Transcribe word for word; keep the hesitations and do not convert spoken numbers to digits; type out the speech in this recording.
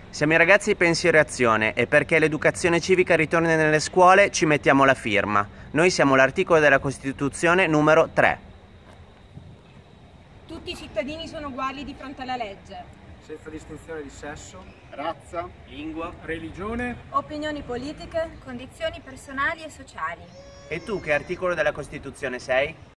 Siamo i ragazzi di Pensiero e Azione e perché l'educazione civica ritorni nelle scuole ci mettiamo la firma. Noi siamo l'articolo della Costituzione numero tre. Tutti i cittadini sono uguali di fronte alla legge, senza distinzione di sesso, razza, Lingua. religione. opinioni politiche, condizioni personali e sociali. E tu che articolo della Costituzione sei?